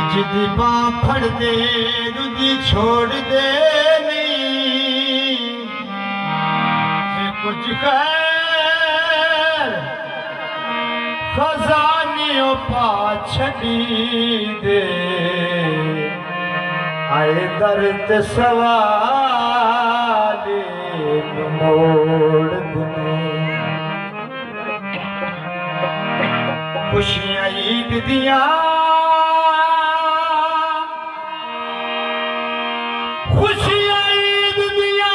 जिदी बाँ फड़ दे दूजी छोड़ दे नहीं कुछ खैर खजानियों पा छड़ी दे आए दर्द सवाल मोड़ दे खुशियां ईद दियां खुशियां ईद दियां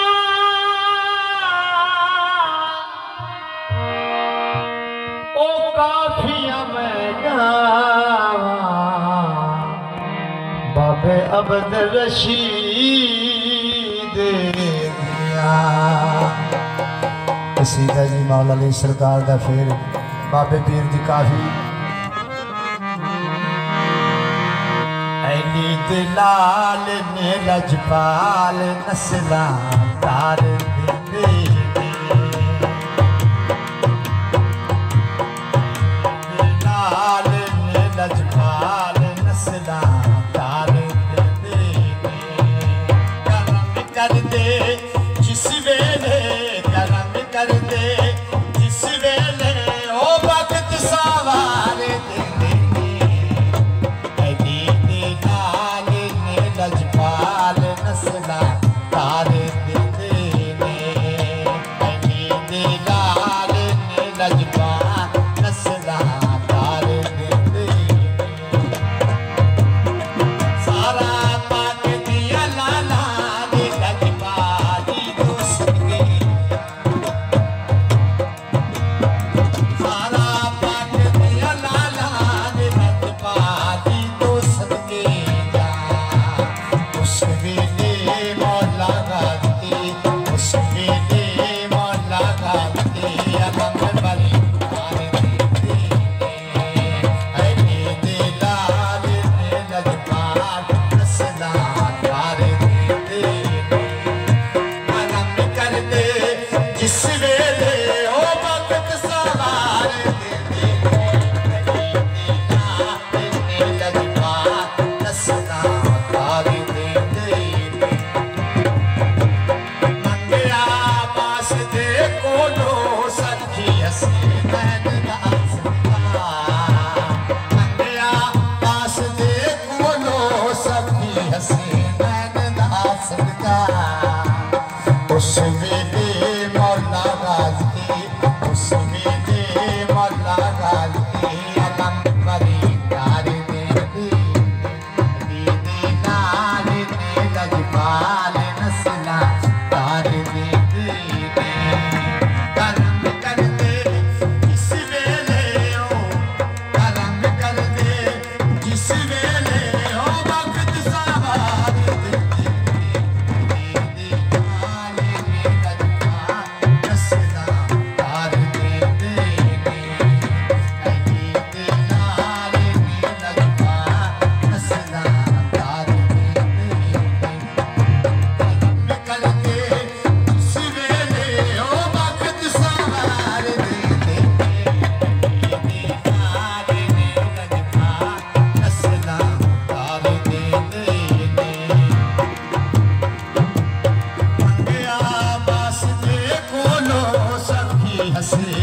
ओ काफियां मैं गावा बाबे अब्द रशीद दिया कसीदा जी मौला अली सरकार दा फिर बाबे पीर दी काफी नींद लाल ने लजपाल नस्ला तार दे लाल ने लजपाल नस्ला तार दे करम कर दे जिस वेले करम कर दे जिस वेले ओ वक्त सवार दे लजपाल नस्ला तार दे लाल ने लजपाल नस्ला तार दे सारा पाक दिया लाला ने लजपाली दोस्त के सारा पाक दिया लाला ने लजपाली दोस्त के हसी